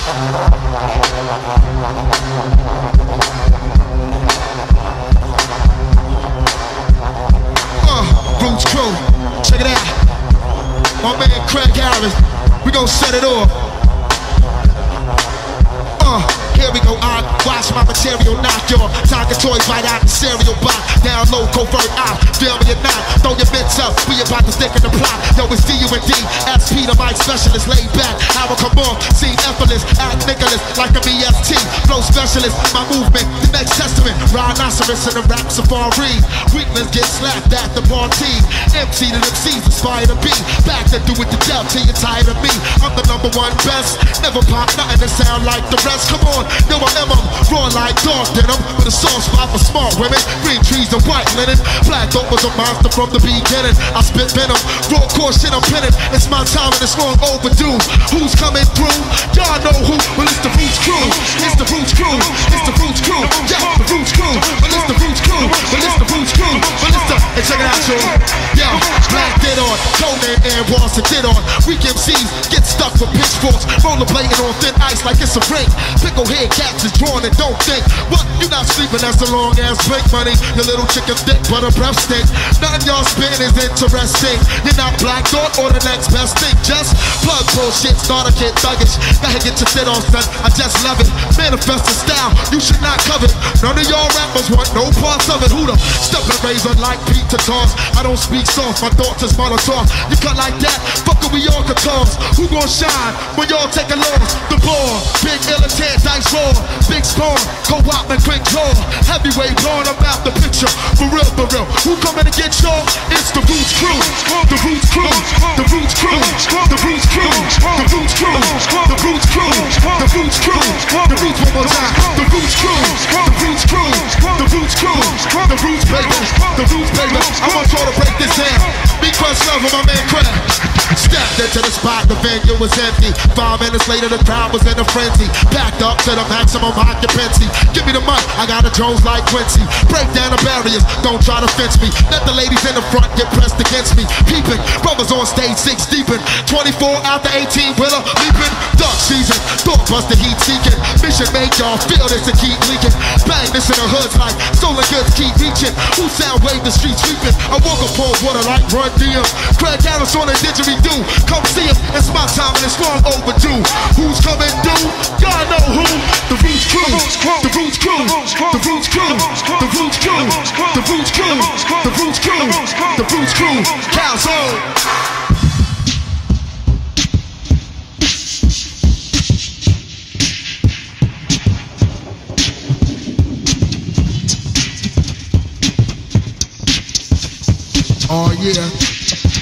Roots Crew, check it out. My man Craig Harris, we gon' set it off. Here we go, I watch my material knock your Tonka toys right out the cereal box. Down low, covert eye, feel me or not. Throw your mitts up, we about to stick in the plot. Yo, it's D-U-N-D, SP the mic specialist. Laid back, I will come on, seem effortless. Act Nicholas, like a BST. Flow specialist, my movement, the next testament. Rhinoceros in the rap safari. Weakness get slapped at the party. MC to MCs, aspire to be. Back to do it the death till you're tired of me. I'm the #1 best. Never pop nothing that sound like the rest. Come on. Yo, I am raw like dark denim with a soft spot for smart women. Green trees and white linen. Black Dog was a monster from the beginning. I spit venom, raw core shit I'm pinning. It's my time and it's long overdue. Who's coming through? Y'all know who? Well, it's the Roots Crew. It's the Roots Crew. It's the Roots Crew. Yeah, the Roots Crew. Well, it's the Roots Crew. Well, it's the Roots Crew. Well, it's the. Hey, check it out, yo. Yo, Black did on, Conan and Boston did on. Weak MCs get stuck with pitchforks, rollerblading on thin ice like it's a ring. Pickle head cats is drawn and don't think. What? You not sleeping? That's a long ass break, money. Your little chicken thick, but a breath stink. Nothing y'all spitting is interesting. You're not Black Dog or the next best thing. Just plug bullshit, start a kid thuggish. Gotta get your shit on, son. I just love it. Manifest the style you should not covet. None of y'all rappers want no parts of it. Who the stepping razor like Pete to toss? I don't speak soft, my thoughts is Molotov. You cut like that, fuckin' we all guitars. Who gon' shine when y'all take a loss? The ball, big militant, dice roll. Big spawn, co-op and quick draw. Heavyweight blowing about the picture. For real, for real. Who coming to get y'all? It's the Roots Crew. The Roots Crew. The Roots Crew. The Roots Crew. The Roots Crew. The Roots Crew. The Roots Crew. The Roots one more time. The Roots Crew. The Roots Crew. The Roots Crew. The Roots baby. The Roots baby. I want y'all to break this down. Big Crush Love with my man Craig. Stepped into the spot, the venue was empty. 5 minutes later, the crowd was in a frenzy. Packed up to the maximum occupancy. Give me the mic, I got a Jones like Quincy. Break down the barriers, don't try to fence me. Let the ladies in the front get pressed against me. Peeping, brothers on stage 6 deep in. 24 out the 18 wheeler leaping. Dark season, thought buster heat seeking. Mission make y'all feel this and keep leaking. Bang this in the hoods like stolen goods keep reaching. Who sound wave the street sweeping? I walk upon water like Run DM. Craig Harris on a didgeridoo. Come see him, it's my time and it's long overdue. Who's coming through? Y'all know who? The Roots Crew. The Roots Crew. The Roots Crew. The Roots Crew. The Roots Crew. The Roots Crew. The Roots Crew. Calzone. Oh yeah.